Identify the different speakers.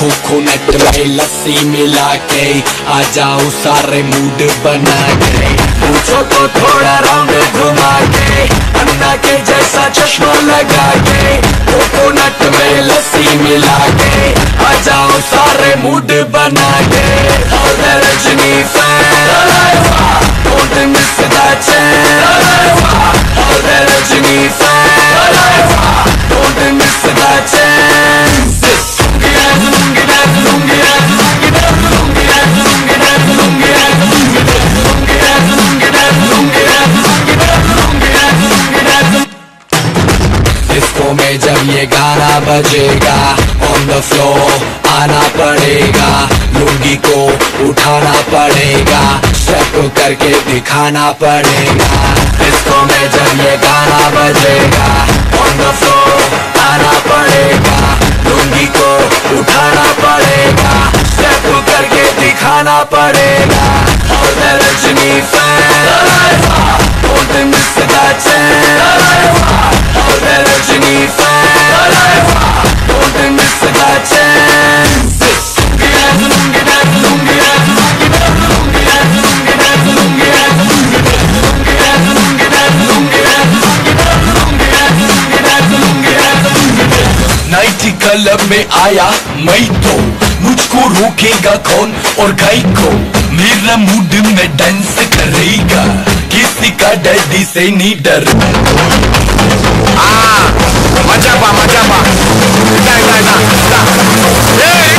Speaker 1: Coconut में लस्सी मिला के आ जाओ सारे मूड बना के, पूछो तो थोड़ा राउंड घुमा के, अन्ना के जैसा चश्मा लगा के, कोकोनट में लस्सी मिला के आ जाओ सारे मूड बना के। All the Rajni fans, don't miss that chance. All the Rajni fans, don't miss that chance. Lungi dance, lungi dance, lungi dance, lungi dance, lungi dance, lungi dance, lungi dance, lungi dance, lungi dance, lungi dance, lungi dance, lungi dance, lungi dance, lungi dance. Disco में जब ये गाना बजेगा on the floor आना पड़ेगा, लुंगी को उठाना पड़ेगा, स्टेप करके दिखाना पड़ेगा। डिस्को में जब ये गाना बजेगा on the floor आना पड़ेगा, लुंगी को उठाना पड़ेगा, स्टेप करके दिखाना पड़ेगा। All the Rajni fans, don't miss that chance. All the Rajni fans, don't miss that chance. Lungi dance, lungi dance, lungi dance, lungi dance, lungi dance, lungi dance, lungi dance, lungi dance, lungi dance, lungi dance, lungi dance, lungi dance, lungi dance, lungi dance, lungi dance. Night club में आया मैं तो, मुझको रोकेगा कौन और गाय को, मेरा मूड में डांस करेगा, किसी का डैडी से नहीं डर।
Speaker 2: मजा पा